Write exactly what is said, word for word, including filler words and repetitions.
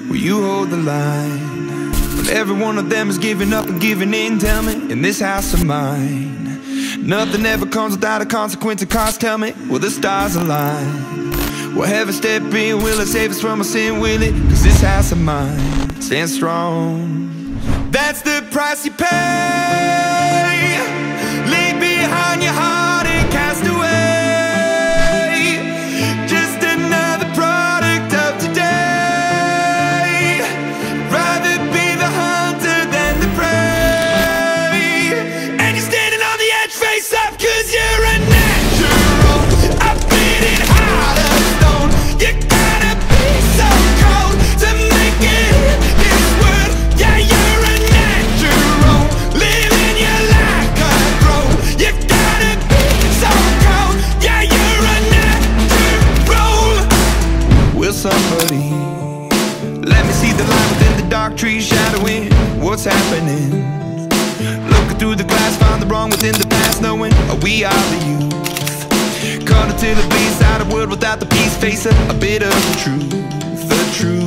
will you hold the line? When every one of them is giving up and giving in, tell me, in this house of mine, nothing ever comes without a consequence of cost. Tell me, will the stars align? Will heaven step in? Will it save us from our sin? Will it? Cause this house of mine stands strong. That's the price you pay. Leave behind your heart and cast away. Just another product of today. Rather be the hunter than the prey. And you're standing on the edge, face up, cause you're a natural. A beating heart of stone. You gotta be so cold to make it in this world. Yeah, you're a natural, living your life control. You gotta be so cold. Yeah, you're a natural. Will somebody let me see the light within the dark trees shadowing what's happening? Looking through the glass, find the wrong within the past, knowing we are the youth. Caught until it bleeds out, a world without the peace, face a, a bit of the truth, the truth.